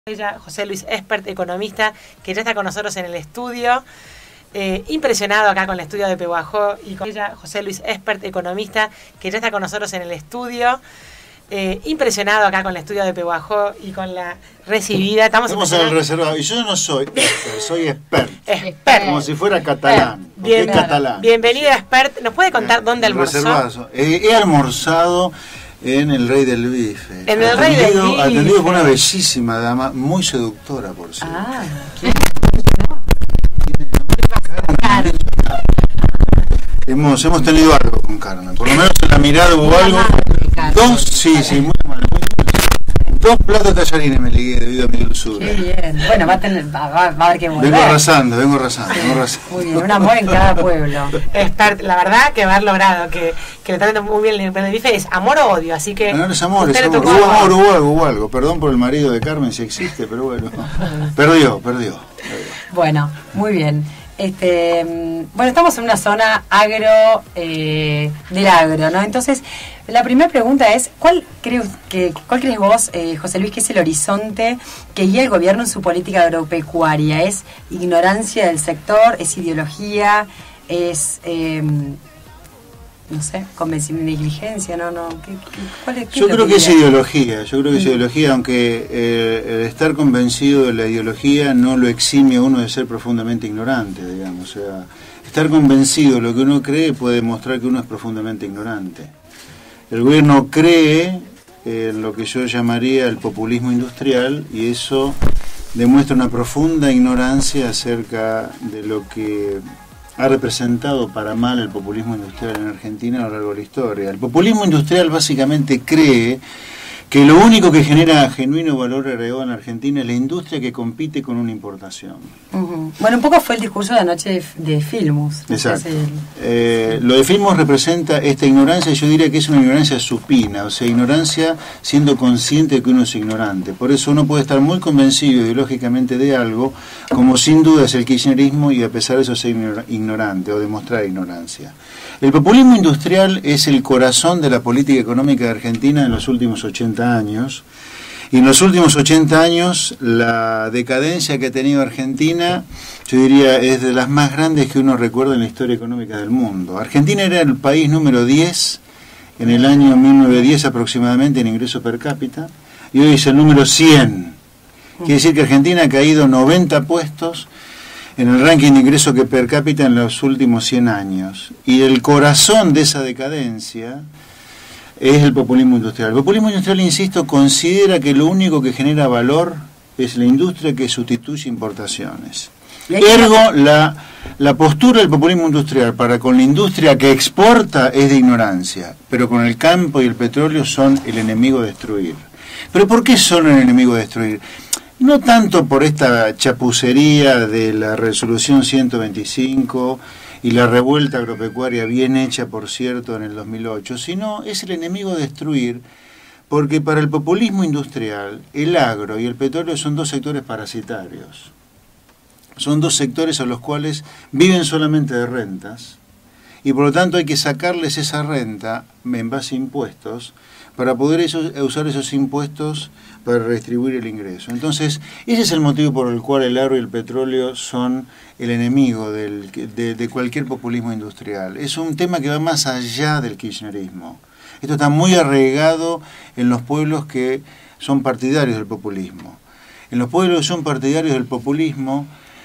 Ella, José Luis Espert, economista, que ya está con nosotros en el estudio. Impresionado acá con el estudio de Pehuajó. Y con ella, José Luis Espert, economista, que ya está con nosotros en el estudio. Impresionado acá con el estudio de Pehuajó y con la recibida. Estamos en el reservado. Y yo no soy expert, soy expert. Expert. Como si fuera catalán. Bien, es catalán. Bienvenido, Expert. ¿Nos puede contar dónde almorzó? Reservado. He almorzado en el Rey del Bife. En el Rey del Bife. Atendido por una bellísima dama, muy seductora, por cierto. Ah, Hemos tenido algo con Carmen, por lo menos en la mirada hubo algo. Muy mal. Dos platos de tallarines me ligué debido a mi dulzura. Qué bien. Bueno, va a haber que volver. Vengo arrasando. Muy bien, un amor en cada pueblo. Expert, la verdad que haber logrado que le traten muy bien el Rey del Bife es amor o odio, así que... No, es amor, es amor. Hubo algo. Perdón por el marido de Carmen si existe, pero bueno. Perdió. Bueno, muy bien. Bueno, estamos en una zona agro, del agro, ¿no? Entonces, la primera pregunta es, ¿cuál crees vos, José Luis, que es el horizonte que guía el gobierno en su política agropecuaria? ¿Es ignorancia del sector? ¿Es ideología? ¿Es, no sé, convencimiento, negligencia? Yo creo que es ideología, aunque el estar convencido de la ideología no lo exime a uno de ser profundamente ignorante, digamos. O sea, estar convencido de lo que uno cree puede demostrar que uno es profundamente ignorante. El gobierno cree en lo que yo llamaría el populismo industrial y eso demuestra una profunda ignorancia acerca de lo que ha representado para mal el populismo industrial en Argentina a lo largo de la historia. El populismo industrial básicamente cree que lo único que genera genuino valor agregado en Argentina es la industria que compite con una importación. Bueno, un poco fue el discurso de anoche de Filmus. Exacto. Lo de Filmus representa esta ignorancia, yo diría que es una ignorancia supina, o sea, ignorancia siendo consciente de que uno es ignorante. Por eso uno puede estar muy convencido ideológicamente de algo, como sin duda es el kirchnerismo, y a pesar de eso ser ignorante o demostrar ignorancia. El populismo industrial es el corazón de la política económica de Argentina en los últimos 80 años. Y en los últimos 80 años, la decadencia que ha tenido Argentina, yo diría, es de las más grandes que uno recuerda en la historia económica del mundo. Argentina era el país número 10 en el año 1910 aproximadamente en ingreso per cápita, y hoy es el número 100. Quiere decir que Argentina ha caído 90 puestos en el ranking de ingreso que per cápita en los últimos 100 años. Y el corazón de esa decadencia es el populismo industrial. El populismo industrial, insisto, considera que lo único que genera valor es la industria que sustituye importaciones. Ergo, la postura del populismo industrial para con la industria que exporta es de ignorancia, pero con el campo y el petróleo son el enemigo a destruir. ¿Pero por qué son el enemigo a destruir? No tanto por esta chapucería de la resolución 125 y la revuelta agropecuaria bien hecha, por cierto, en el 2008, sino es el enemigo a destruir porque para el populismo industrial, el agro y el petróleo son dos sectores parasitarios. Son dos sectores a los cuales viven solamente de rentas y por lo tanto hay que sacarles esa renta en base a impuestos para poder usar esos impuestos para redistribuir el ingreso. Entonces, ese es el motivo por el cual el agro y el petróleo son el enemigo de cualquier populismo industrial. Es un tema que va más allá del kirchnerismo. Esto está muy arraigado en los pueblos que son partidarios del populismo. En los pueblos que son partidarios del populismo,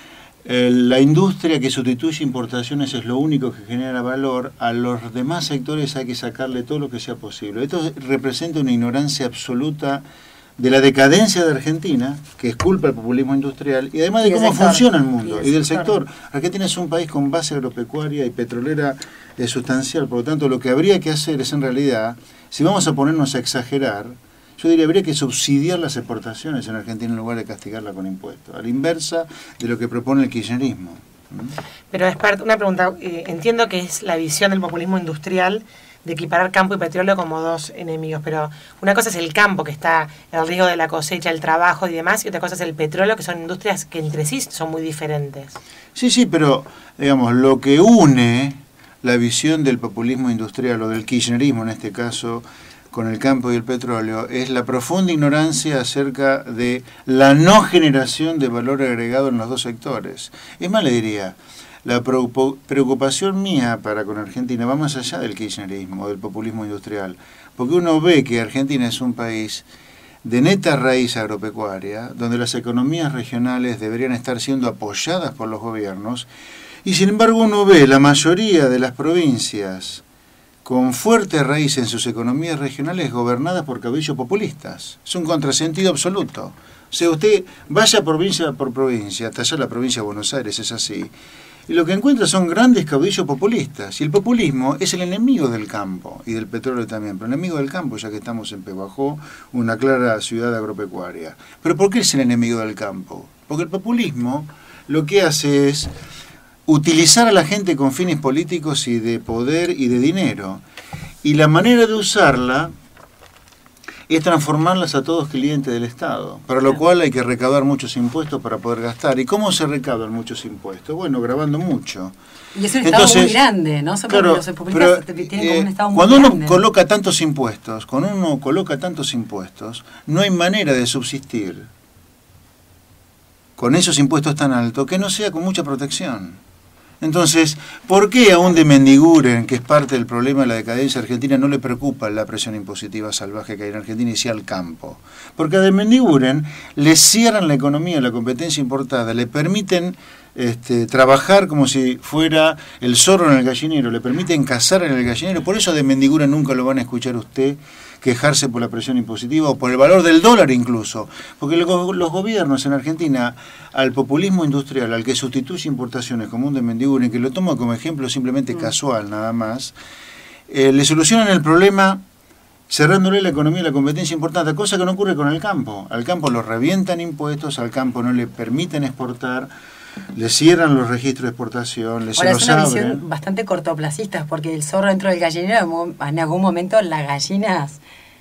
la industria que sustituye importaciones es lo único que genera valor. A los demás sectores hay que sacarle todo lo que sea posible. Esto representa una ignorancia absoluta de la decadencia de Argentina, que es culpa del populismo industrial, y además de cómo funciona el mundo, y del sector. Argentina es un país con base agropecuaria y petrolera sustancial, por lo tanto lo que habría que hacer es en realidad, si vamos a ponernos a exagerar, yo diría habría que subsidiar las exportaciones en Argentina en lugar de castigarla con impuestos, a la inversa de lo que propone el kirchnerismo. Pero Expert, una pregunta, entiendo que es la visión del populismo industrial de equiparar campo y petróleo como dos enemigos, pero una cosa es el campo, que está el riesgo de la cosecha, el trabajo y demás, y otra cosa es el petróleo, que son industrias que entre sí son muy diferentes. Sí, pero digamos, lo que une la visión del populismo industrial o del kirchnerismo en este caso con el campo y el petróleo es la profunda ignorancia acerca de la no generación de valor agregado en los dos sectores. Es más, le diría, la preocupación mía para con Argentina va más allá del kirchnerismo, del populismo industrial, porque uno ve que Argentina es un país de neta raíz agropecuaria, donde las economías regionales deberían estar siendo apoyadas por los gobiernos, y sin embargo uno ve la mayoría de las provincias con fuerte raíz en sus economías regionales gobernadas por caudillos populistas. Es un contrasentido absoluto. O sea, usted vaya provincia por provincia, hasta allá la provincia de Buenos Aires es así, y lo que encuentra son grandes caudillos populistas. Y el populismo es el enemigo del campo, y del petróleo también, pero el enemigo del campo, ya que estamos en Pehuajó, una clara ciudad agropecuaria. ¿Pero por qué es el enemigo del campo? Porque el populismo lo que hace es utilizar a la gente con fines políticos y de poder y de dinero. Y la manera de usarla es transformarlas a todos clientes del Estado, para lo cual hay que recaudar muchos impuestos para poder gastar. ¿Y cómo se recaudan muchos impuestos? Bueno, grabando mucho. Y es un Estado muy grande, ¿no? Claro, los populistas tienen como un Estado muy cuando grande. uno coloca tantos impuestos, no hay manera de subsistir con esos impuestos tan altos que no sea con mucha protección. Entonces, ¿por qué a un de Mendiguren, que es parte del problema de la decadencia argentina, no le preocupa la presión impositiva salvaje que hay en Argentina y sí al campo? Porque a de Mendiguren le cierran la economía, la competencia importada, le permiten trabajar como si fuera el zorro en el gallinero, le permiten cazar en el gallinero. Por eso a de Mendiguren nunca lo van a escuchar usted quejarse por la presión impositiva o por el valor del dólar incluso, porque los gobiernos en Argentina al populismo industrial, al que sustituye importaciones como un de Mendiguren, que lo tomo como ejemplo simplemente casual nada más, le solucionan el problema cerrándole la economía y la competencia importante, cosa que no ocurre con el campo. Al campo lo revientan impuestos, al campo no le permiten exportar, le cierran los registros de exportación, Ahora, es una visión bastante cortoplacista, porque el zorro dentro del gallinero, en algún momento las gallinas...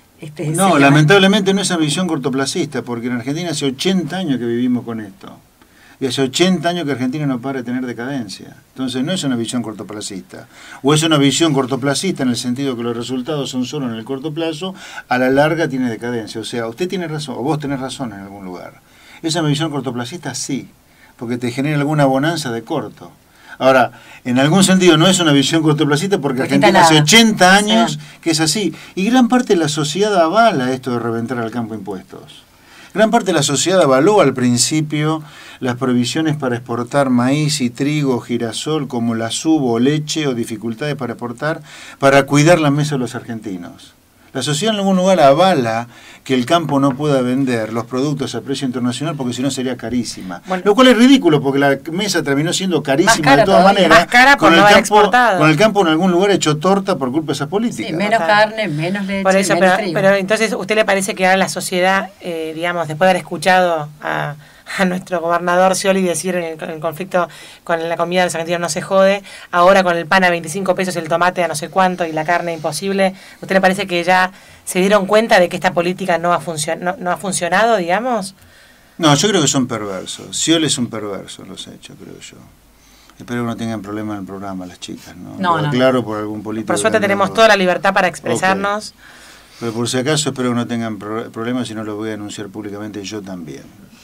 No, lamentablemente no es una visión cortoplacista, porque en Argentina hace 80 años que vivimos con esto. Y hace 80 años que Argentina no para de tener decadencia. Entonces no es una visión cortoplacista. O es una visión cortoplacista en el sentido que los resultados son solo en el corto plazo, a la larga tiene decadencia. O sea, usted tiene razón, o vos tenés razón en algún lugar. ¿Es una visión cortoplacista? Sí, porque te genera alguna bonanza de corto. Ahora, en algún sentido no es una visión cortoplacista porque Argentina hace 80 años que es así. Y gran parte de la sociedad avala esto de reventar al campo impuestos. Gran parte de la sociedad avaló al principio las prohibiciones para exportar maíz y trigo, girasol, como la subo o leche, o dificultades para exportar, para cuidar la mesa de los argentinos. La sociedad en algún lugar avala que el campo no pueda vender los productos a precio internacional porque si no sería carísima. Bueno, lo cual es ridículo porque la mesa terminó siendo carísima de todas maneras. Más cara por no haber exportado. Con el campo en algún lugar hecho torta por culpa de esas políticas. Sí, menos carne, menos leche, por eso, menos trigo. Pero entonces, ¿usted le parece que ahora la sociedad, digamos, después de haber escuchado a nuestro gobernador Scioli decir en el conflicto con la comida de los argentinos no se jode, ahora con el pan a 25 pesos, el tomate a no sé cuánto y la carne imposible, ¿usted le parece que ya se dieron cuenta de que esta política no ha funcionado, digamos? No, yo creo que son perversos. Scioli es un perverso, los hechos, creo yo. Espero que no tengan problema en el programa las chicas, ¿no? No. Claro, por algún político. Por suerte tenemos toda la libertad para expresarnos. Okay. Pero por si acaso espero que no tengan problemas y no los voy a anunciar públicamente yo también.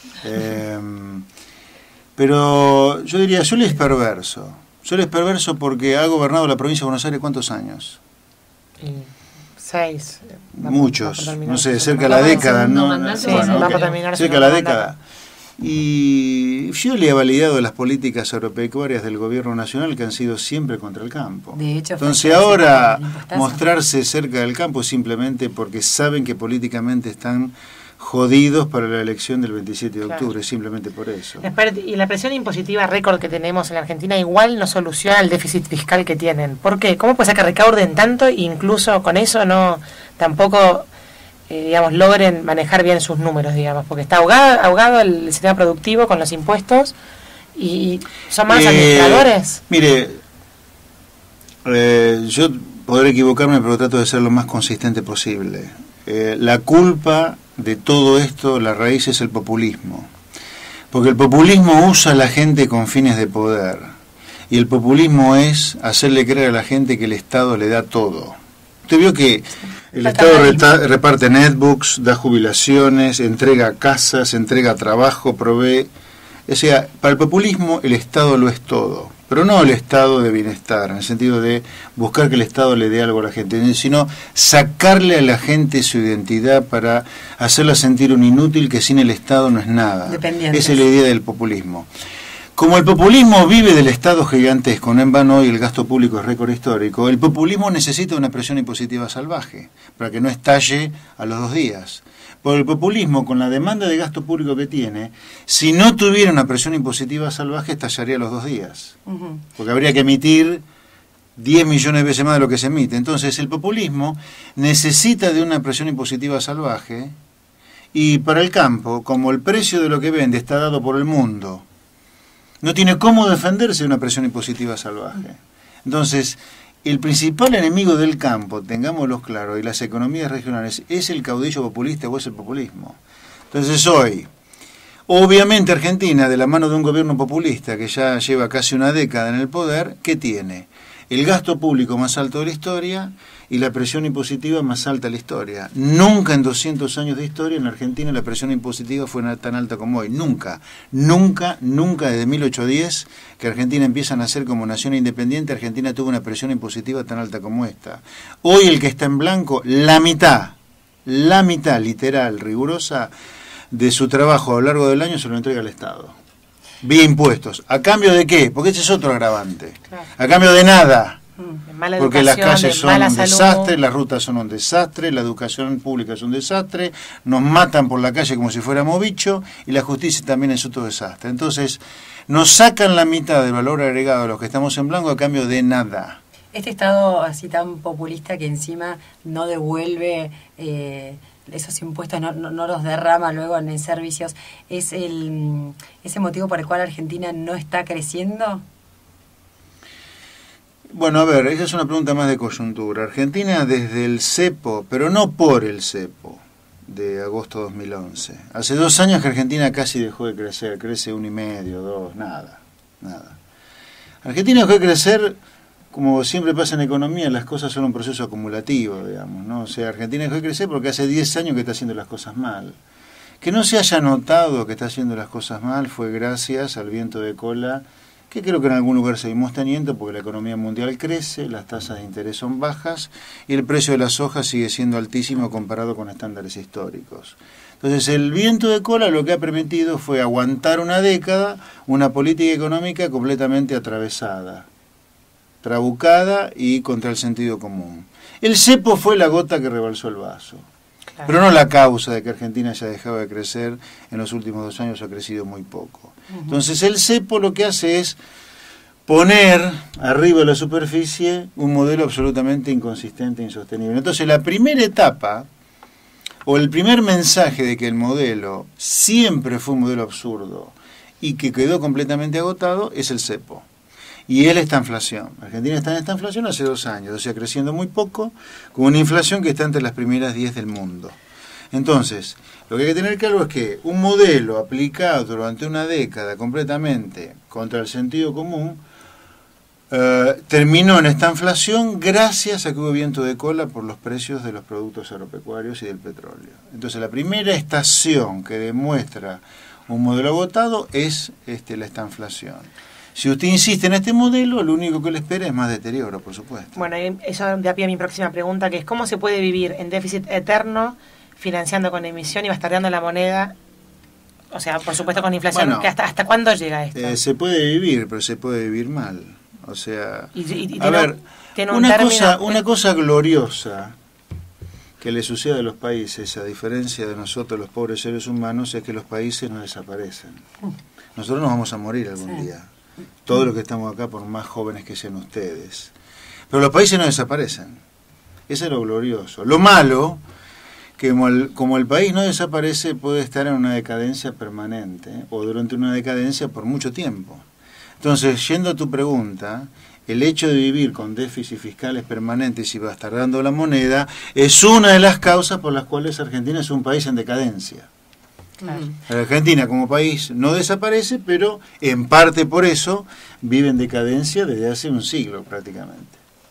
Pero yo diría, Scioli es perverso. Scioli es perverso porque ha gobernado la provincia de Buenos Aires ¿cuántos años? 6. Muchos, no sé, cerca de la década, ¿no? Sí, va para terminar cerca de la década. Y Scioli ha validado las políticas agropecuarias del gobierno nacional que han sido siempre contra el campo. De hecho, entonces ahora mostrarse cerca del campo simplemente porque saben que políticamente están jodidos para la elección del 27 de octubre, simplemente por eso. Y la presión impositiva récord que tenemos en la Argentina igual no soluciona el déficit fiscal que tienen. ¿Por qué? ¿Cómo puede ser que recauden tanto e incluso con eso no tampoco digamos, logren manejar bien sus números, digamos? Porque está ahogado el sistema productivo con los impuestos y son malos administradores. Mire, yo podré equivocarme, pero trato de ser lo más consistente posible. La culpa de todo esto, la raíz es el populismo. Porque el populismo usa a la gente con fines de poder. Y el populismo es hacerle creer a la gente que el Estado le da todo. Usted vio que El Estado reparte netbooks, da jubilaciones, entrega casas, entrega trabajo, provee. O sea, para el populismo el Estado lo es todo, pero no el estado de bienestar, en el sentido de buscar que el Estado le dé algo a la gente, sino sacarle a la gente su identidad para hacerla sentir un inútil que sin el Estado no es nada. Esa es la idea del populismo. Como el populismo vive del Estado gigantesco, no en vano hoy el gasto público es récord histórico, el populismo necesita una presión impositiva salvaje para que no estalle a los 2 días. Por el populismo, con la demanda de gasto público que tiene, si no tuviera una presión impositiva salvaje, estallaría a los 2 días. Porque habría que emitir 10 millones de veces más de lo que se emite. Entonces, el populismo necesita de una presión impositiva salvaje, y para el campo, como el precio de lo que vende está dado por el mundo, no tiene cómo defenderse de una presión impositiva salvaje. Entonces, el principal enemigo del campo, tengámoslo claro, y las economías regionales, es el caudillo populista o es el populismo. Entonces hoy, obviamente Argentina, de la mano de un gobierno populista que ya lleva casi una década en el poder, ¿qué tiene? El gasto público más alto de la historia y la presión impositiva más alta de la historia. Nunca en 200 años de historia en Argentina la presión impositiva fue tan alta como hoy. Nunca, nunca, nunca desde 1810 que Argentina empieza a nacer como nación independiente, Argentina tuvo una presión impositiva tan alta como esta. Hoy el que está en blanco, la mitad literal, rigurosa, de su trabajo a lo largo del año se lo entrega al Estado. Vía impuestos. ¿A cambio de qué? Porque ese es otro agravante. Claro. A cambio de nada. Porque las calles son un desastre, las rutas son un desastre, la educación pública es un desastre, nos matan por la calle como si fuéramos bichos, y la justicia también es otro desastre. Entonces, nos sacan la mitad del valor agregado a los que estamos en blanco a cambio de nada. Este Estado así tan populista que encima no devuelve esos impuestos, no los derrama luego en servicios, ¿es ese motivo por el cual Argentina no está creciendo? Bueno, a ver, esa es una pregunta más de coyuntura. Argentina desde el cepo, pero no por el cepo, de agosto de 2011. Hace 2 años que Argentina casi dejó de crecer, crece 1,5, 2, nada. Argentina dejó de crecer, como siempre pasa en economía, las cosas son un proceso acumulativo, digamos, ¿no? O sea, Argentina dejó de crecer porque hace 10 años que está haciendo las cosas mal. Que no se haya notado que está haciendo las cosas mal fue gracias al viento de cola que creo que en algún lugar seguimos teniendo, porque la economía mundial crece, las tasas de interés son bajas y el precio de la soja sigue siendo altísimo comparado con estándares históricos. Entonces el viento de cola lo que ha permitido fue aguantar una década una política económica completamente atravesada, trabucada y contra el sentido común. El cepo fue la gota que rebalsó el vaso. Claro. Pero no la causa de que Argentina haya dejado de crecer en los últimos 2 años, ha crecido muy poco. Entonces el cepo lo que hace es poner arriba de la superficie un modelo absolutamente inconsistente e insostenible. Entonces la primera etapa, o el primer mensaje de que el modelo siempre fue un modelo absurdo y que quedó completamente agotado, es el cepo. Y es la estanflación. Argentina está en estanflación hace 2 años, o sea, creciendo muy poco, con una inflación que está entre las primeras 10 del mundo. Entonces, lo que hay que tener claro es que un modelo aplicado durante una década completamente contra el sentido común terminó en esta inflación gracias a que hubo viento de cola por los precios de los productos agropecuarios y del petróleo. Entonces, la primera estación que demuestra un modelo agotado es la estanflación. Si usted insiste en este modelo, lo único que le espera es más deterioro, por supuesto. Bueno, eso da pie a mi próxima pregunta, que es ¿cómo se puede vivir en déficit eterno, financiando con emisión y bastardeando la moneda? O sea, por supuesto con inflación. Bueno, ¿hasta cuándo llega esto? Se puede vivir, pero se puede vivir mal. O sea, a ver, una cosa gloriosa que le sucede a los países, a diferencia de nosotros los pobres seres humanos, es que los países no desaparecen. Nosotros nos vamos a morir algún día. Todos los que estamos acá, por más jóvenes que sean ustedes. Pero los países no desaparecen. Eso es lo glorioso. Lo malo, que como el país no desaparece, puede estar en una decadencia permanente, o durante una decadencia por mucho tiempo. Entonces, yendo a tu pregunta, el hecho de vivir con déficit fiscales permanentes y bastardando la moneda es una de las causas por las cuales Argentina es un país en decadencia. Claro. Argentina como país no desaparece, pero en parte por eso vive en decadencia desde hace un siglo prácticamente.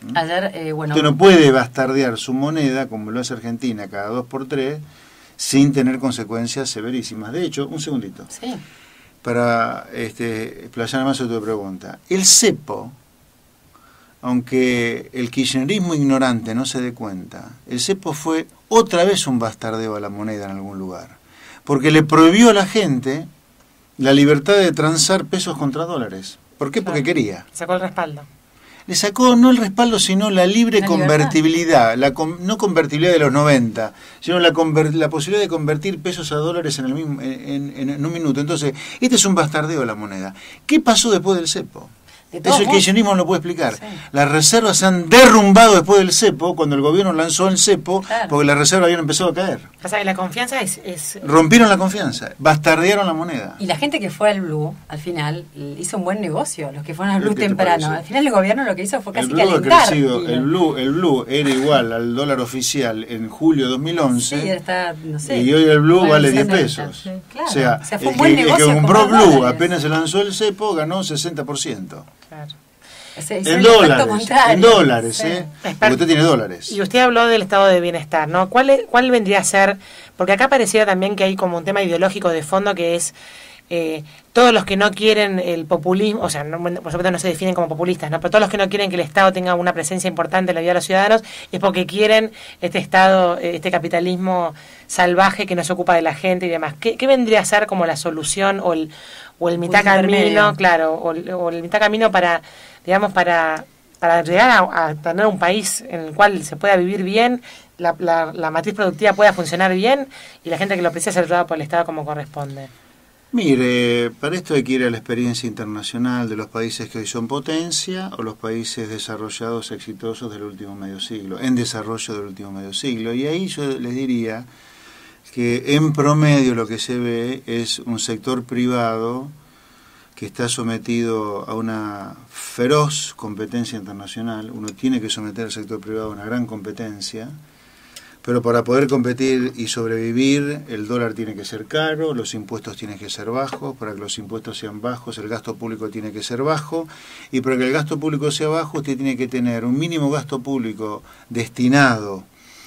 Ayer, bueno... Usted no puede bastardear su moneda, como lo hace Argentina, cada 2 por 3, sin tener consecuencias severísimas. De hecho, un segundito. Sí. Para explayar más sobre tu pregunta. El cepo, aunque el kirchnerismo ignorante no se dé cuenta, el cepo fue otra vez un bastardeo a la moneda en algún lugar. Porque le prohibió a la gente la libertad de transar pesos contra dólares. ¿Por qué? Porque quería. Sacó el respaldo. Le sacó no el respaldo, sino la libre convertibilidad, no convertibilidad de los 90, sino la posibilidad de convertir pesos a dólares en un minuto. Entonces, este es un bastardeo de la moneda. ¿Qué pasó después del cepo? Eso el kirchnerismo no lo puede explicar. Sí. Las reservas se han derrumbado después del cepo, cuando el gobierno lanzó el cepo, claro, porque las reservas habían empezado a caer. O sea, la confianza es... Rompieron la confianza, bastardearon la moneda. Y la gente que fue al Blue, al final, hizo un buen negocio, los que fueron al Blue temprano. Al final el gobierno lo que hizo fue casi calentar. El Blue era igual al dólar oficial en julio de 2011, sí, está, no sé, y hoy el Blue vale 10 pesos. Sí, claro. O sea fue un buen negocio. El que compró Blue dólares, apenas se lanzó el cepo, ganó 60%. Claro. En dólares, sí. Porque usted tiene dólares. Y usted habló del estado de bienestar, ¿no? ¿Cuál vendría a ser? Porque acá pareciera también que hay como un tema ideológico de fondo que es todos los que no quieren el populismo, o sea, por supuesto no se definen como populistas, ¿no? Pero todos los que no quieren que el Estado tenga una presencia importante en la vida de los ciudadanos es porque quieren este Estado, este capitalismo salvaje que no se ocupa de la gente y demás. ¿Qué vendría a ser como la solución o el mitad camino, claro, o el mitad camino para, digamos, para llegar a tener un país en el cual se pueda vivir bien, la matriz productiva pueda funcionar bien y la gente que lo precisa ser ayudada por el Estado como corresponde? Mire, para esto hay que ir a la experiencia internacional de los países que hoy son potencia o los países desarrollados exitosos del último medio siglo, en desarrollo del último medio siglo. Y ahí yo les diría que en promedio lo que se ve es un sector privado que está sometido a una feroz competencia internacional. Uno tiene que someter al sector privado a una gran competencia, pero para poder competir y sobrevivir, el dólar tiene que ser caro, los impuestos tienen que ser bajos, para que los impuestos sean bajos, el gasto público tiene que ser bajo, y para que el gasto público sea bajo, usted tiene que tener un mínimo gasto público destinado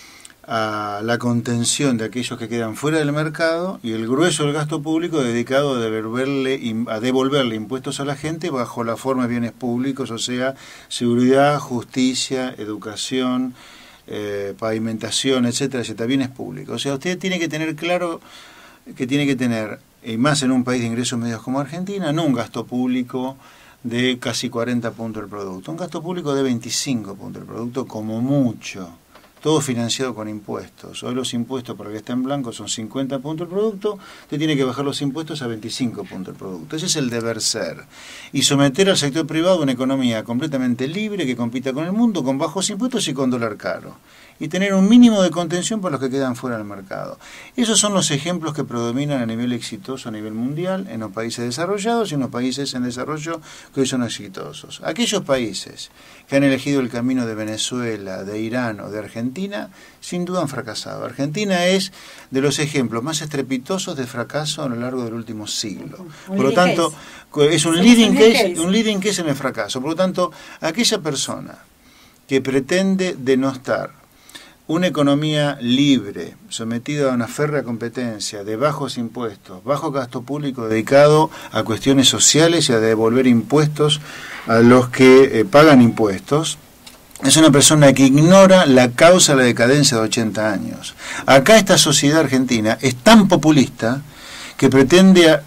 a la contención de aquellos que quedan fuera del mercado y el grueso del gasto público dedicado a devolverle impuestos a la gente bajo la forma de bienes públicos, o sea, seguridad, justicia, educación, pavimentación, etcétera, etcétera, bienes públicos. O sea, usted tiene que tener claro que tiene que tener, y más en un país de ingresos medios como Argentina, no un gasto público de casi 40 puntos del producto, un gasto público de 25 puntos del producto como mucho, todo financiado con impuestos. Hoy los impuestos para el que está en blanco son 50 puntos del producto, usted tiene que bajar los impuestos a 25 puntos del producto. Ese es el deber ser. Y someter al sector privado a una economía completamente libre que compita con el mundo, con bajos impuestos y con dólar caro. Y tener un mínimo de contención para los que quedan fuera del mercado. Esos son los ejemplos que predominan a nivel exitoso, a nivel mundial, en los países desarrollados y en los países en desarrollo que hoy son exitosos. Aquellos países que han elegido el camino de Venezuela, de Irán o de Argentina, sin duda han fracasado. Argentina es de los ejemplos más estrepitosos de fracaso a lo largo del último siglo. Por lo tanto, es un leading case en el fracaso. Por lo tanto, aquella persona que pretende denostar una economía libre, sometida a una férrea competencia de bajos impuestos, bajo gasto público dedicado a cuestiones sociales y a devolver impuestos a los que pagan impuestos, es una persona que ignora la causa de la decadencia de 80 años. Acá esta sociedad argentina es tan populista que pretende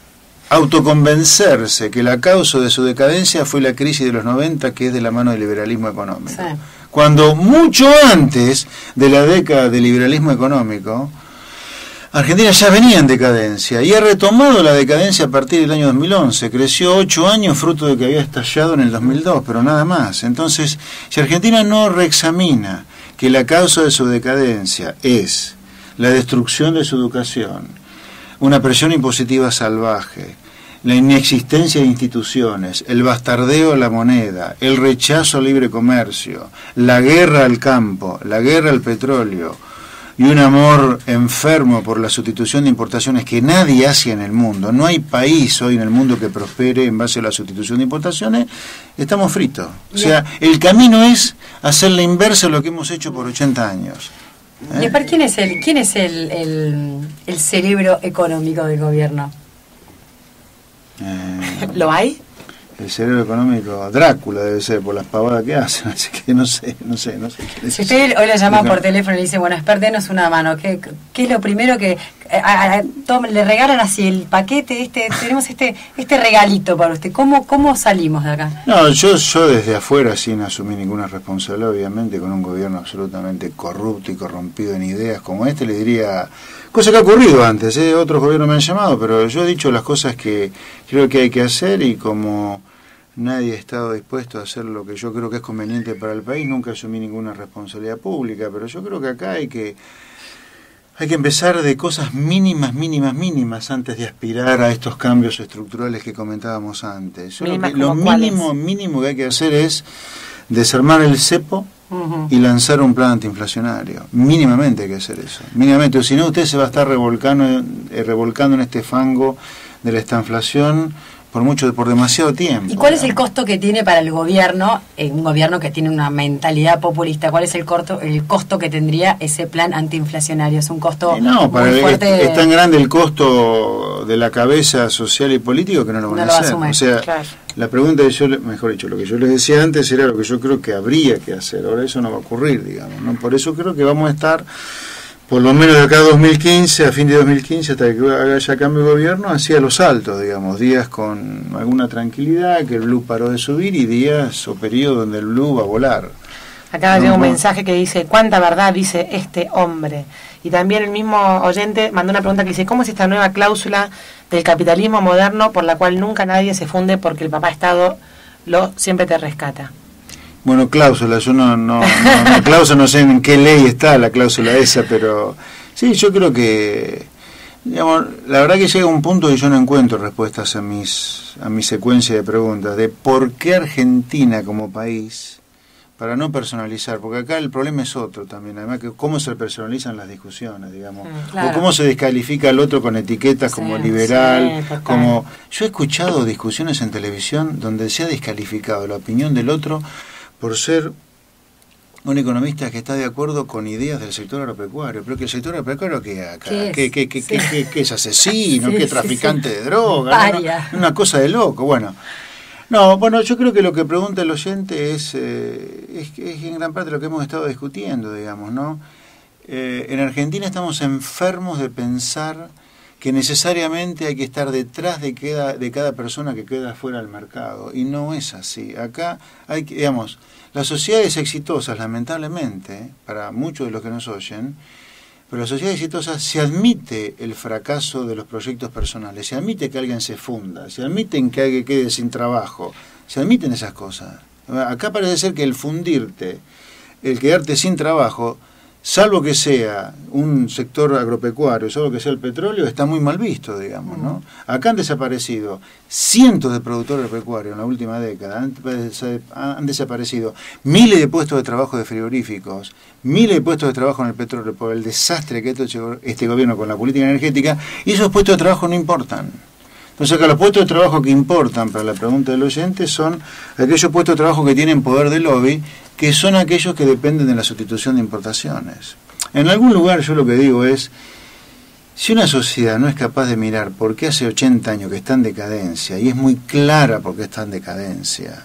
autoconvencerse que la causa de su decadencia fue la crisis de los 90, que es de la mano del liberalismo económico. Sí. Cuando mucho antes de la década del liberalismo económico, Argentina ya venía en decadencia y ha retomado la decadencia a partir del año 2011. Creció 8 años fruto de que había estallado en el 2002, pero nada más. Entonces, si Argentina no reexamina que la causa de su decadencia es la destrucción de su educación, una presión impositiva salvaje, la inexistencia de instituciones, el bastardeo a la moneda, el rechazo al libre comercio, la guerra al campo, la guerra al petróleo, y un amor enfermo por la sustitución de importaciones que nadie hace en el mundo. No hay país hoy en el mundo que prospere en base a la sustitución de importaciones. Estamos fritos. O sea, el camino es hacer la inversa de lo que hemos hecho por 80 años. ¿Y para quién es el cerebro económico del gobierno? ¿Lo hay? El cerebro económico, Drácula debe ser, por las pavadas que hacen, así que no sé. Si usted hoy le llama por teléfono y le dice, bueno, Expert, denos una mano, ¿qué es lo primero que le regalan así el paquete, tenemos este regalito para usted? ¿Cómo salimos de acá? No, yo desde afuera, sin asumir ninguna responsabilidad, obviamente, con un gobierno absolutamente corrupto y corrompido en ideas como este, le diría, cosa que ha ocurrido antes, otros gobiernos me han llamado, pero yo he dicho las cosas que creo que hay que hacer, y como nadie ha estado dispuesto a hacer lo que yo creo que es conveniente para el país, nunca asumí ninguna responsabilidad pública, pero yo creo que acá hay que empezar de cosas mínimas antes de aspirar a estos cambios estructurales que comentábamos antes. Lo mínimo que hay que hacer es desarmar el cepo y lanzar un plan antiinflacionario. Mínimamente hay que hacer eso. Mínimamente, o si no usted se va a estar revolcando en este fango de la estanflación por demasiado tiempo. ¿Y cuál es el costo que tiene para el gobierno, un gobierno que tiene una mentalidad populista? ¿Cuál es el costo que tendría ese plan antiinflacionario? Es un costo muy fuerte. Es tan grande el costo de la cabeza social y político que no lo van a hacer. O sea, claro. La pregunta lo que yo les decía antes era lo que yo creo que habría que hacer. Ahora eso no va a ocurrir, digamos, ¿no? Por eso creo que vamos a estar, por lo menos de acá a 2015, a fin de 2015, hasta que haya cambio de gobierno, hacia los altos, digamos, días con alguna tranquilidad, que el blue paró de subir, y días o periodos donde el blue va a volar. Acá llega un mensaje que dice, ¿cuánta verdad dice este hombre? Y también el mismo oyente mandó una pregunta que dice, ¿cómo es esta nueva cláusula del capitalismo moderno por la cual nunca nadie se funde porque el papá Estado siempre te rescata? Bueno, cláusula, yo cláusula, no sé en qué ley está la cláusula esa, pero sí, yo creo que, digamos, la verdad que llega un punto que yo no encuentro respuestas a mi secuencia de preguntas, de por qué Argentina como país, para no personalizar, porque acá el problema es otro también, además que cómo se personalizan las discusiones, digamos, claro. O cómo se descalifica al otro con etiquetas como liberal, como... Yo he escuchado discusiones en televisión donde se ha descalificado la opinión del otro por ser un economista que está de acuerdo con ideas del sector agropecuario, pero que el sector agropecuario ¿qué es asesino, ¿qué es traficante de droga? ¿No? Una cosa de loco, bueno, yo creo que lo que pregunta el oyente es en gran parte lo que hemos estado discutiendo, digamos, ¿no? En Argentina estamos enfermos de pensar que necesariamente hay que estar detrás de cada persona que queda fuera del mercado, y no es así. Acá hay que, digamos, las sociedades exitosas, lamentablemente, para muchos de los que nos oyen, pero las sociedades exitosas se admite el fracaso de los proyectos personales, se admite que alguien se funda, se admiten que alguien quede sin trabajo, se admiten esas cosas. Acá parece ser que el fundirte, el quedarte sin trabajo, salvo que sea un sector agropecuario, salvo que sea el petróleo, está muy mal visto, digamos, ¿no? Acá han desaparecido cientos de productores agropecuarios en la última década, han desaparecido miles de puestos de trabajo de frigoríficos, miles de puestos de trabajo en el petróleo por el desastre que ha hecho este gobierno con la política energética, y esos puestos de trabajo no importan. Entonces acá los puestos de trabajo que importan para la pregunta del oyente son aquellos puestos de trabajo que tienen poder de lobby, que son aquellos que dependen de la sustitución de importaciones. En algún lugar yo lo que digo es, si una sociedad no es capaz de mirar por qué hace 80 años que está en decadencia, y es muy clara por qué está en decadencia,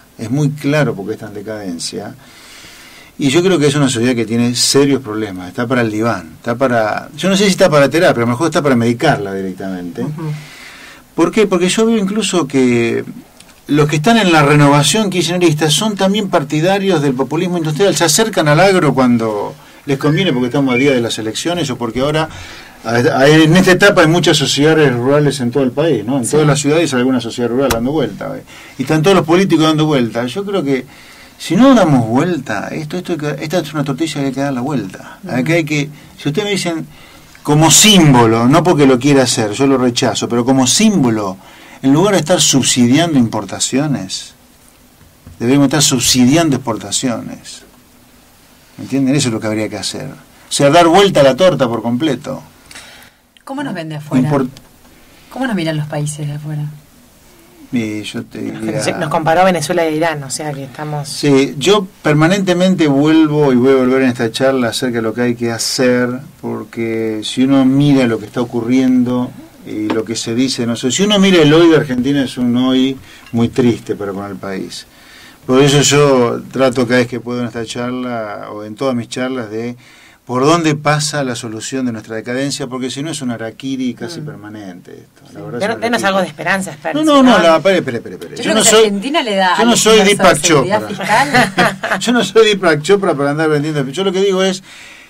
y yo creo que es una sociedad que tiene serios problemas, está para el diván, yo no sé si está para terapia, a lo mejor está para medicarla directamente. ¿Por qué? Porque yo veo incluso que los que están en la renovación kirchnerista son también partidarios del populismo industrial, se acercan al agro cuando les conviene porque estamos a día de las elecciones o porque ahora, en esta etapa hay muchas sociedades rurales en todo el país, ¿no? En todas las ciudades hay alguna sociedad rural dando vuelta, y están todos los políticos dando vuelta. Yo creo que si no damos vuelta, esta es una tortilla que hay que dar la vuelta. Aquí hay que, si ustedes me dicen como símbolo, no porque lo quiera hacer, yo lo rechazo, pero como símbolo, en lugar de estar subsidiando importaciones, debemos estar subsidiando exportaciones. ¿Me entienden? Eso es lo que habría que hacer. sea, dar vuelta a la torta por completo. ¿Cómo nos ven de afuera? ¿Cómo nos miran los países de afuera? Y yo te diría... Nos comparó Venezuela e Irán, o sea que estamos... Sí, yo permanentemente vuelvo y voy a volver en esta charla acerca de lo que hay que hacer, porque si uno mira lo que está ocurriendo y lo que se dice, no sé, si uno mira el hoy de Argentina es un hoy muy triste para con el país. Por eso yo trato cada vez que puedo en esta charla o en todas mis charlas de por dónde pasa la solución de nuestra decadencia, porque si no es un harakiri casi permanente esto. La verdad Denos algo de esperanza, espera. No, espere. Yo no soy, Argentina le da yo no soy Deepak Chopra. Fiscal. Yo no soy Deepak Chopra para andar vendiendo. Yo lo que digo es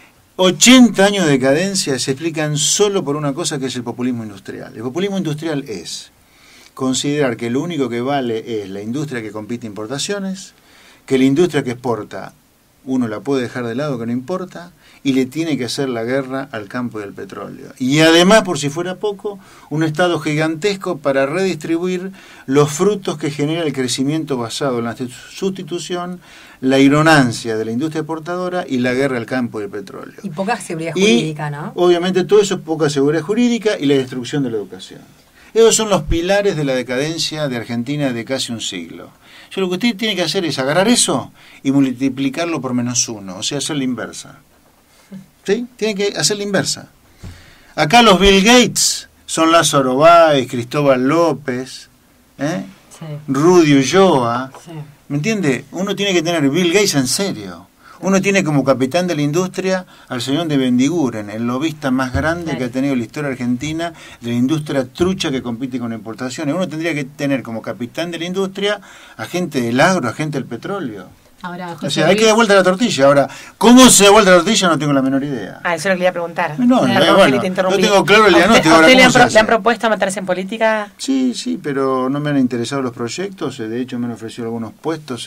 80 años de decadencia se explican solo por una cosa que es el populismo industrial. El populismo industrial es considerar que lo único que vale es la industria que compite importaciones, que la industria que exporta uno la puede dejar de lado, que no importa, y le tiene que hacer la guerra al campo y al petróleo. Y además, por si fuera poco, un Estado gigantesco para redistribuir los frutos que genera el crecimiento basado en la sustitución, la ignorancia de la industria exportadora y la guerra al campo y al petróleo. Y poca seguridad jurídica, ¿no? Obviamente todo eso es poca seguridad jurídica y la destrucción de la educación. Esos son los pilares de la decadencia de Argentina de casi un siglo. Yo lo que usted tiene que hacer es agarrar eso y multiplicarlo por -1, o sea, hacer la inversa. ¿Sí? Tiene que hacer la inversa. Acá los Bill Gates son Lázaro Báez, Cristóbal López, Sí. Rudy Ulloa. Sí. ¿Me entiende? Uno tiene que tener Bill Gates en serio. Uno tiene como capitán de la industria al señor de Bendiguren, el lobista más grande que ha tenido la historia argentina de la industria trucha que compite con importaciones. Uno tendría que tener como capitán de la industria a gente del agro, a gente del petróleo. Ahora, José O sea, hay que Luis, dar vuelta a la tortilla. Ahora, ¿cómo se da vuelta a la tortilla? No tengo la menor idea. Eso es lo que le iba a preguntar. No, Rogeli, te yo interrumpí. tengo claro el diagnóstico. ¿A Ahora, usted ¿cómo se hace? le han propuesto meterse en política? Sí, pero no me han interesado los proyectos. De hecho, me han ofrecido algunos puestos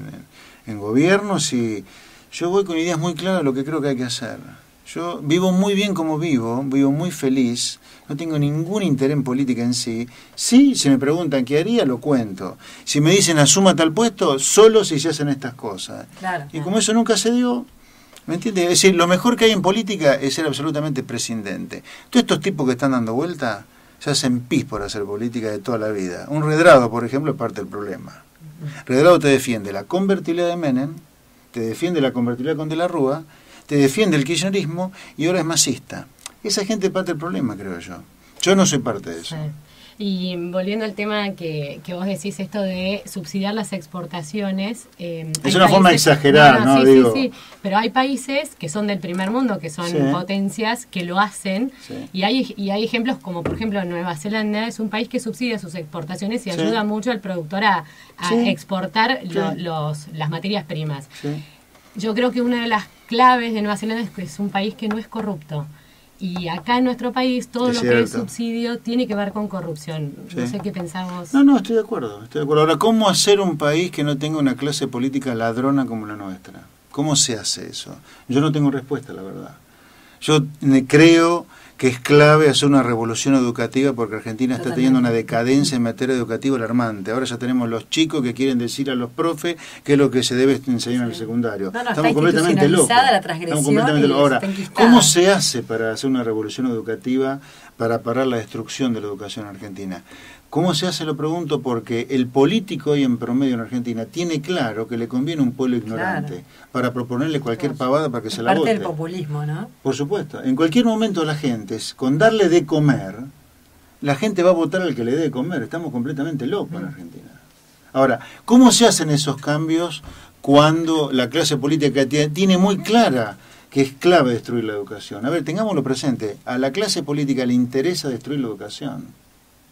en gobiernos y yo voy con ideas muy claras de lo que creo que hay que hacer. Yo vivo muy bien como vivo muy feliz, no tengo ningún interés en política en sí. Sí, si me preguntan qué haría, lo cuento. Si me dicen asuma tal puesto, solo si se hacen estas cosas. Claro, Y como eso nunca se dio, ¿me entiendes? Es decir, lo mejor que hay en política es ser absolutamente prescindente. Todos estos tipos que están dando vuelta se hacen pis por hacer política de toda la vida. Un Redrado, por ejemplo, es parte del problema. Redrado te defiende la convertibilidad de Menem, te defiende la convertibilidad con De la Rúa, te defiende el kirchnerismo y ahora es masista. Esa gente es parte del problema, creo yo. Yo no soy parte de eso. Sí. Y volviendo al tema que vos decís, esto de subsidiar las exportaciones... es una forma exagerada, ¿no? Sí, Digo, sí, pero hay países que son del primer mundo, que son potencias, que lo hacen, y hay ejemplos como, por ejemplo, Nueva Zelanda es un país que subsidia sus exportaciones y ayuda mucho al productor a exportar las materias primas. Sí. Yo creo que una de las claves de Nueva Zelanda es que es un país que no es corrupto. Y acá en nuestro país todo lo que es subsidio tiene que ver con corrupción. No sé qué pensamos. No, estoy de acuerdo. Ahora, ¿cómo hacer un país que no tenga una clase política ladrona como la nuestra? ¿Cómo se hace eso? Yo no tengo respuesta, la verdad. Yo creo que es clave hacer una revolución educativa porque Argentina está teniendo una decadencia en materia educativa alarmante. Ahora ya tenemos los chicos que quieren decir a los profes qué es lo que se debe enseñar en el secundario. Estamos completamente locos. La transgresión. Ahora, ¿cómo se hace para hacer una revolución educativa para parar la destrucción de la educación en Argentina? ¿Cómo se hace? Lo pregunto porque el político hoy en promedio en Argentina tiene claro que le conviene un pueblo ignorante para proponerle cualquier pavada para que se la vote. Parte del populismo, ¿no? Por supuesto. En cualquier momento la gente, con darle de comer, la gente va a votar al que le dé de comer. Estamos completamente locos en Argentina. Ahora, ¿cómo se hacen esos cambios cuando la clase política tiene muy clara que es clave destruir la educación? A ver, tengámoslo presente. A la clase política le interesa destruir la educación.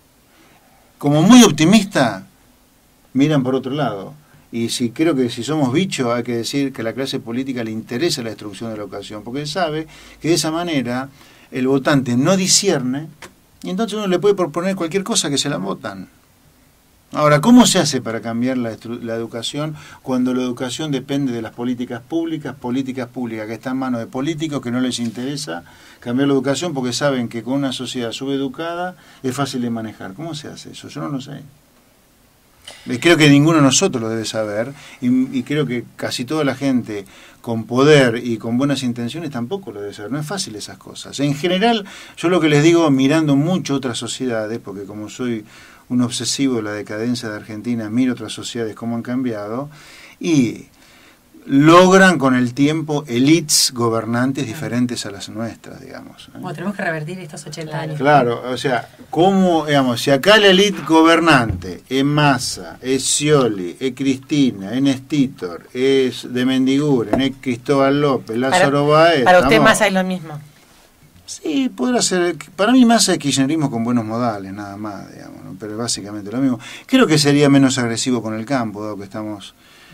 Como muy optimista, miran por otro lado. Y creo que si somos bichos hay que decir que a la clase política le interesa la destrucción de la educación, porque sabe que de esa manera el votante no discierne y entonces uno le puede proponer cualquier cosa que se la votan. Ahora, ¿cómo se hace para cambiar la educación cuando la educación depende de las políticas públicas que están en manos de políticos que no les interesa cambiar la educación porque saben que con una sociedad subeducada es fácil de manejar? ¿Cómo se hace eso? Yo no lo sé. Creo que ninguno de nosotros lo debe saber, y creo que casi toda la gente con poder y con buenas intenciones tampoco lo debe saber. No es fácil esas cosas. En general, yo lo que les digo, mirando mucho otras sociedades, porque como soy un obsesivo de la decadencia de Argentina, miro otras sociedades cómo han cambiado, y logran con el tiempo élites gobernantes diferentes a las nuestras, digamos. Bueno, tenemos que revertir estos 80 años. Claro, o sea, ¿cómo, digamos, si acá la élite gobernante es Massa, es Scioli, es Cristina, es Néstor, es de Mendiguren, es Cristóbal López, Lázaro Báez? Para usted Massa es lo mismo. Sí, podrá ser. Para mí Massa es kirchnerismo con buenos modales, nada más, digamos, ¿no? Pero básicamente lo mismo. Creo que sería menos agresivo con el campo, dado que estamos...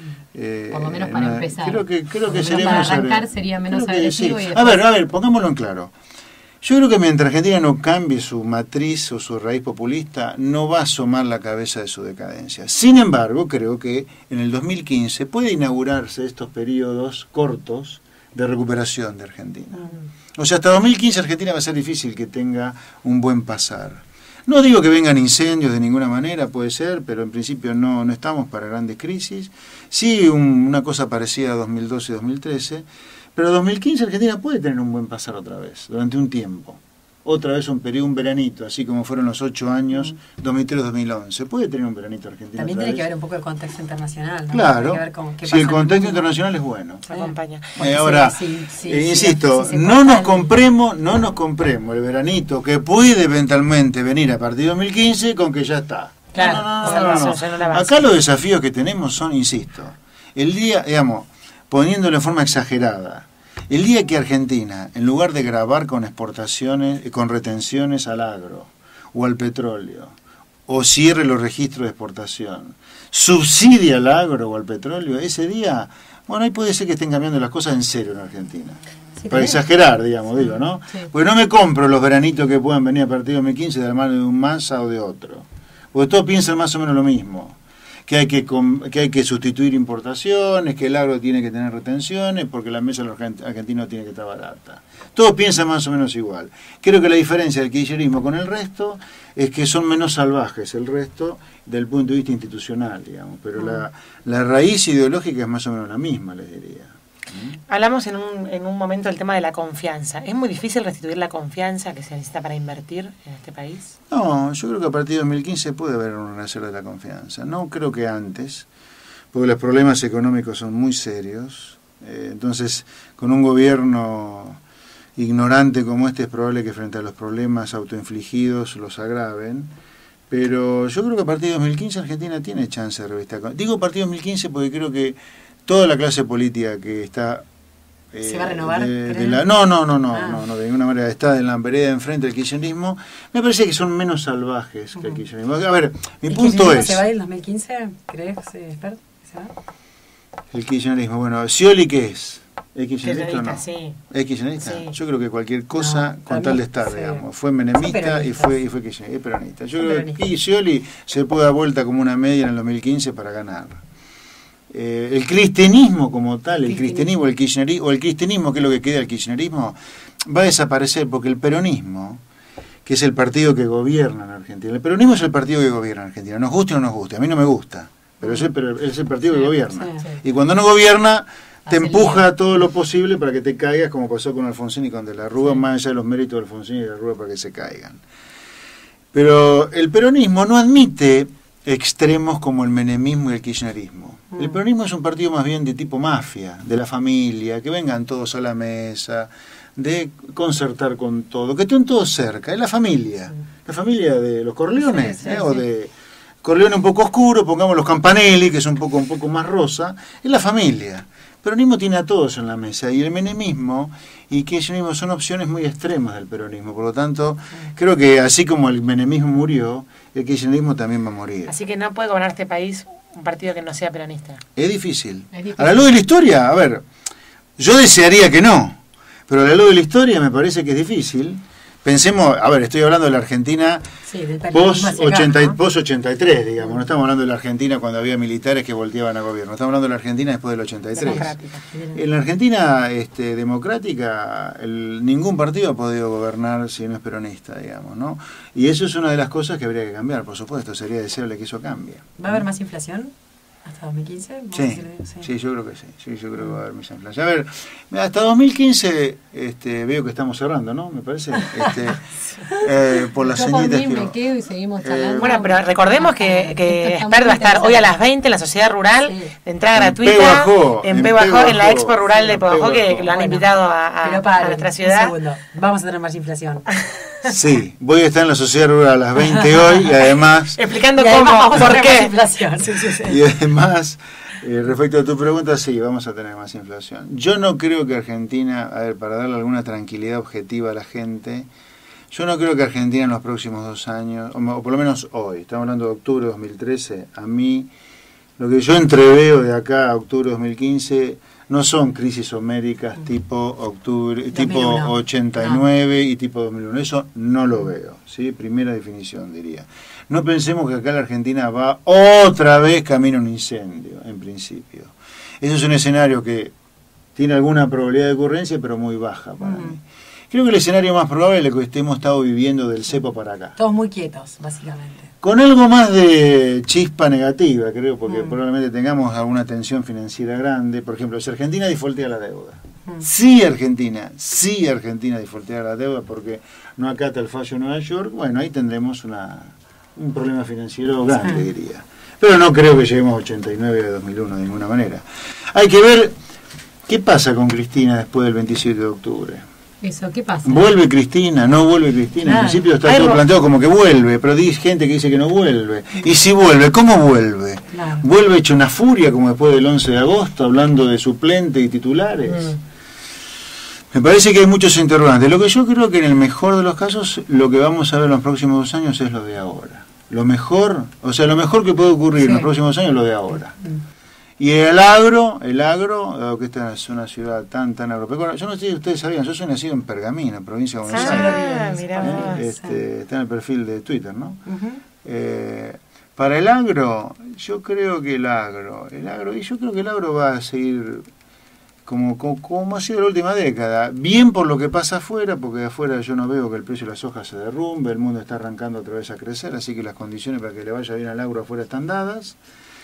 por lo menos para empezar. Creo que sería para menos arrancar sería menos agresivo. Sí. Y A ver, pongámoslo en claro. Yo creo que mientras Argentina no cambie su matriz o su raíz populista, no va a asomar la cabeza de su decadencia. Sin embargo, creo que en el 2015 puede inaugurarse estos periodos cortos de recuperación de Argentina. O sea, hasta 2015 Argentina va a ser difícil que tenga un buen pasar. No digo que vengan incendios de ninguna manera, puede ser, pero en principio no estamos para grandes crisis. Sí, una cosa parecida a 2012 y 2013, pero 2015 Argentina puede tener un buen pasar otra vez, durante un tiempo. Otra vez un veranito, así como fueron los 8 años, 2003-2011. Puede tener un veranito Argentina. También otra tiene vez. que ver un poco el contexto internacional, ¿no? Claro, Tiene que ver con qué si pasa el contexto en el mundo. internacional es bueno. Se acompaña. Ahora, insisto, no nos compremos el veranito que puede eventualmente venir a partir de 2015 con que ya está. Claro, No. Acá los desafíos que tenemos son, insisto, el día, digamos, poniéndolo en forma exagerada, el día que Argentina, en lugar de gravar con exportaciones, con retenciones al agro o al petróleo, o cierre los registros de exportación, subsidia al agro o al petróleo, ese día, bueno, ahí puede ser que estén cambiando las cosas en serio en Argentina. Sí, para exagerar, digamos, digo, ¿no? Sí. Porque no me compro los veranitos que puedan venir a partir de 2015 de la mano de un Massa o de otro. Porque todos piensan más o menos lo mismo. Que hay que sustituir importaciones, que el agro tiene que tener retenciones, porque la mesa de los argentinos tiene que estar barata. Todos piensan más o menos igual. Creo que la diferencia del kirchnerismo con el resto es que son menos salvajes el resto del punto de vista institucional, digamos. Pero la raíz ideológica es más o menos la misma, les diría. Hablamos en un momento del tema de la confianza. ¿Es muy difícil restituir la confianza que se necesita para invertir en este país? No, yo creo que a partir de 2015 puede haber un renacer de la confianza. No creo que antes, porque los problemas económicos son muy serios. Entonces, con un gobierno ignorante como este, es probable que frente a los problemas autoinfligidos los agraven. Pero yo creo que a partir de 2015 Argentina tiene chance de revistar. Digo a partir de 2015 porque creo que toda la clase política que está... ¿Se va a renovar? No, de ninguna manera. Está en la vereda enfrente del kirchnerismo. Me parece que son menos salvajes que el kirchnerismo. A ver, mi punto es... ¿Se va a ir en 2015? ¿Crees, experto? ¿Se va? El kirchnerismo, bueno, ¿Scioli qué es? ¿Es kirchnerista o no? Sí. ¿Es kirchnerista? Sí. Yo creo que cualquier cosa con tal de estar, sí. digamos. Fue menemista y fue kirchnerista, es peronista. Yo creo peronista. que Scioli se puede dar vuelta como una media en el 2015 para ganar. El cristianismo como tal, el cristianismo, el kirchnerismo, o el cristianismo, que es lo que queda del kirchnerismo, va a desaparecer porque el peronismo, que es el partido que gobierna en Argentina, el peronismo es el partido que gobierna en Argentina, nos guste o no nos guste, a mí no me gusta, pero es el partido que gobierna. Sí. Y cuando no gobierna, te Hace empuja lío. todo lo posible para que te caigas, como pasó con Alfonsín y con De la Rúa, más allá de los méritos de Alfonsín y De la Rúa para que se caigan. Pero el peronismo no admite extremos como el menemismo y el kirchnerismo. El peronismo es un partido más bien de tipo mafia, de la familia, que vengan todos a la mesa, de concertar con todo, que estén todos cerca, es la familia de los Corleones, o de Corleone un poco oscuro, pongamos los Campanelli, que es un poco más rosa, es la familia. El peronismo tiene a todos en la mesa, y el menemismo y kirchnerismo son opciones muy extremas del peronismo, por lo tanto, creo que así como el menemismo murió, el kirchnerismo también va a morir. Así que no puede gobernar este país un partido que no sea peronista. Es difícil. Es difícil. A la luz de la historia, a ver, yo desearía que no, pero a la luz de la historia me parece que es difícil, Pensemos, a ver, estoy hablando de la Argentina post-83, digamos. No estamos hablando de la Argentina cuando había militares que volteaban a gobierno. Estamos hablando de la Argentina después del 83. En la Argentina democrática, ningún partido ha podido gobernar si no es peronista, digamos, ¿no? Y eso es una de las cosas que habría que cambiar, por supuesto. Sería deseable que eso cambie. ¿Va a haber más inflación hasta 2015? Sí, yo creo que sí. Sí, yo creo que va a haber más inflación. A ver, hasta 2015 veo que estamos cerrando, ¿no? Me parece. Por las señitas que... me quedo y seguimos charlando. Bueno, pero recordemos que Expert va a estar hoy a las 20 en la Sociedad Rural, de entrada gratuita, en Pehuajó, en la Expo Rural de Pehuajó, que lo han invitado a nuestra ciudad. Un segundo, vamos a tener más inflación. Sí, voy a estar en la Sociedad Rural a las 20 hoy y además... Explicando cómo, por qué. Y además, respecto a tu pregunta, sí, vamos a tener más inflación. Yo no creo que Argentina, a ver, para darle alguna tranquilidad objetiva a la gente, yo no creo que Argentina en los próximos 2 años, o por lo menos hoy, estamos hablando de octubre de 2013, a mí, lo que yo entreveo de acá a octubre de 2015... no son crisis homéricas tipo 89 y tipo 2001. Eso no lo veo, ¿sí? Primera definición, diría. No pensemos que acá la Argentina va otra vez camino a un incendio, en principio. Eso es un escenario que tiene alguna probabilidad de ocurrencia, pero muy baja para mí. Creo que el escenario más probable es el que hemos estado viviendo del cepo para acá. Todos muy quietos, básicamente. Con algo más de chispa negativa, creo, porque probablemente tengamos alguna tensión financiera grande. Por ejemplo, si Argentina defaultea la deuda. Si Argentina defaultea la deuda porque no acata el fallo de Nueva York, bueno, ahí tendremos un problema financiero grande, diría. Pero no creo que lleguemos a 89 de 2001 de ninguna manera. Hay que ver qué pasa con Cristina después del 27 de octubre. Eso, ¿qué pasa? ¿Vuelve Cristina? ¿No vuelve Cristina? En principio está todo planteado como que vuelve, pero hay gente que dice que no vuelve. Y si vuelve, ¿cómo vuelve? ¿Vuelve hecho una furia como después del 11 de agosto, hablando de suplente y titulares? Me parece que hay muchos interrogantes. Lo que yo creo que en el mejor de los casos, lo que vamos a ver en los próximos 2 años es lo de ahora. Lo mejor que puede ocurrir en los próximos años es lo de ahora. Y el agro, dado que esta es una ciudad tan agropecuaria, yo no sé si ustedes sabían, yo soy nacido en Pergamino, provincia de Buenos Aires. Está en el perfil de Twitter, ¿no? Para el agro, yo creo que el agro va a seguir como ha sido la última década, bien por lo que pasa afuera, porque de afuera yo no veo que el precio de las hojas se derrumbe, el mundo está arrancando otra vez a crecer, así que las condiciones para que le vaya bien al agro afuera están dadas.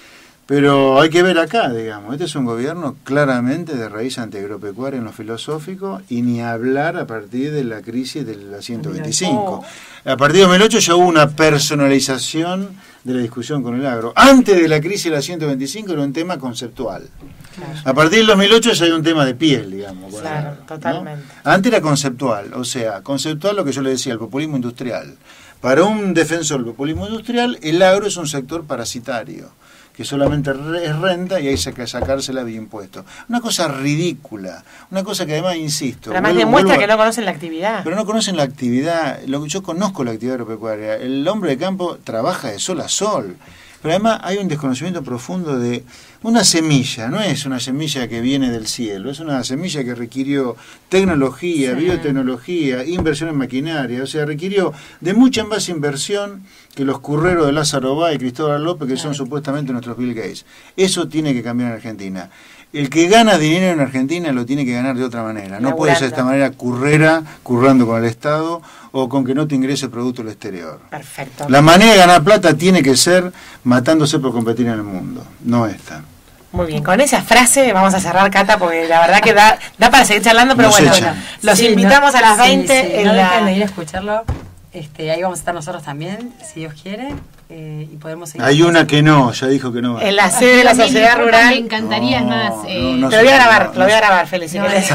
Pero hay que ver acá, digamos, este es un gobierno claramente de raíz antiagropecuaria en lo filosófico, y ni hablar a partir de la crisis de la 125. A partir de 2008 ya hubo una personalización de la discusión con el agro. Antes de la crisis de la 125 era un tema conceptual. A partir del 2008 ya hay un tema de piel, digamos. Con el agro, totalmente. ¿no? Antes era conceptual, o sea, conceptual lo que yo le decía, el populismo industrial. Para un defensor del populismo industrial, el agro es un sector parasitario, que solamente es renta y hay que sacársela de impuestos. Una cosa ridícula, una cosa que además, insisto... Pero además demuestra que no conocen la actividad. Pero no conocen la actividad. Yo conozco la actividad agropecuaria. El hombre de campo trabaja de sol a sol. Pero además hay un desconocimiento profundo de una semilla. No es una semilla que viene del cielo, es una semilla que requirió tecnología, biotecnología, inversión en maquinaria. O sea, requirió de mucha más inversión que los curreros de Lázaro Bá y Cristóbal López, que son supuestamente nuestros Bill Gates. Eso tiene que cambiar en Argentina. El que gana dinero en Argentina lo tiene que ganar de otra manera. No puede ser de esta manera currando con el Estado o con que no te ingrese producto del exterior. Perfecto. La manera de ganar plata tiene que ser matándose por competir en el mundo, no esta. Muy bien, con esa frase vamos a cerrar, Cata, porque la verdad que da para seguir charlando, pero los invitamos a las 20 no dejen de ir a escucharlo. Ahí vamos a estar nosotros también, si Dios quiere, y podemos seguir. Hay una que no, ya dijo que no va. En la sede de la Sociedad Rural. Me encantaría, lo voy a grabar, Félix, si querés.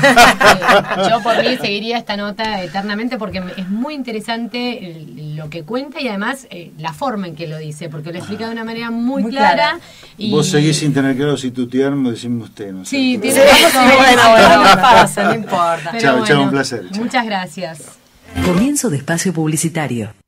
Yo por mí seguiría esta nota eternamente porque es muy interesante lo que cuenta y además la forma en que lo dice, porque lo explica de una manera muy clara. Y... Vos seguís sin tener claro si tutearme o decimos usted, ¿no? Sí, tiene no importa. Chao, un placer. Muchas gracias. Comienzo de espacio publicitario.